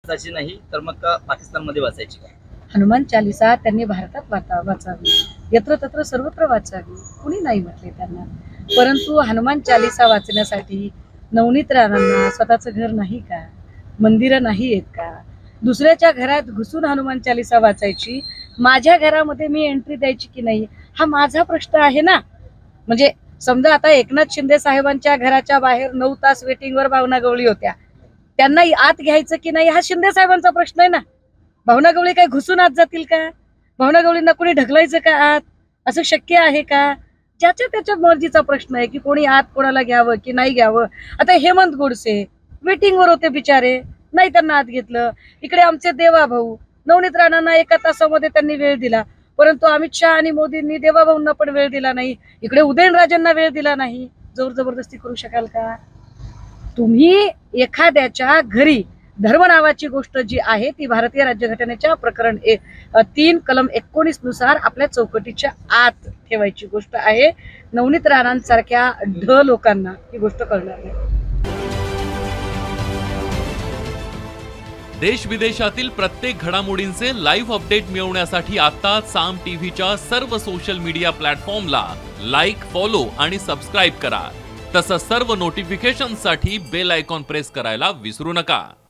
वाचायची नाही तर मग का पाकिस्तानमध्ये वाचायची का? हनुमान चालिसा त्यांनी भारतात वाचावी, यत्र तत्र सर्वत्र वाचावी, कुणी नाही म्हटले त्यांना. परंतु हनुमान चालिसा वाचण्यासाठी नवनीत राणांना स्वतःचं घर नाही का, मंदिरं नाही आहेत का, दुसऱ्याच्या घरात घुसून हनुमान चालिसा वाचायची, माझ्या घरामध्ये मी एंट्री द्यायची की नाही, हा माझा प्रश्न आहे ना. म्हणजे समजा आता एकनाथ शिंदे साहेबांच्या घराच्या बाहेर 9 तास वेटिंगवर भावना गवळी होत्या, त्यांना आत घ्यायचं की नाही हा शिंदे साहेबांचा प्रश्न आहे ना. भावना गवळी काय घुसून आत जातील का? भावना गवळींना कोणी ढकलायचं का आत? असं शक्य आहे का? ज्याच्या त्याच्या मर्जीचा प्रश्न आहे की कोणी आत कोणाला घ्यावं की नाही घ्यावं. आता हेमंत गोडसे वेटिंगवर होते बिचारे, नाही त्यांना आत घेतलं. इकडे आमचे देवा भाऊ नवनीत राणांना 1 तासामध्ये त्यांनी वेळ दिला, परंतु अमित शहा आणि मोदींनी देवा भाऊंना पण वेळ दिला नाही. इकडे उदयनराजेंना वेळ दिला नाही. जोर जबरदस्ती करू शकाल का तुम्ही? एखाद्याच्या घरी धर्म नावाची गोष्ट जी आहे ती भारतीय राज्यघटनेच्या प्रकरण 3 कलम 19 नुसार आपल्या चौकटीच्या आत ठेवायची गोष्ट आहे. नवनीत राणांसारख्या लोकांना ही गोष्ट कळणार नाही. देश विदेशातील प्रत्येक घडामोडींचे लाईव्ह अपडेट मिळवण्यासाठी आता साम टीव्हीच्या सर्व सोशल मीडिया प्लॅटफॉर्मला लाईक, फॉलो आणि सबस्क्राईब करा. तसंच सर्व नोटिफिकेशनसाठी बेल आयकॉन प्रेस करायला विसरू नका.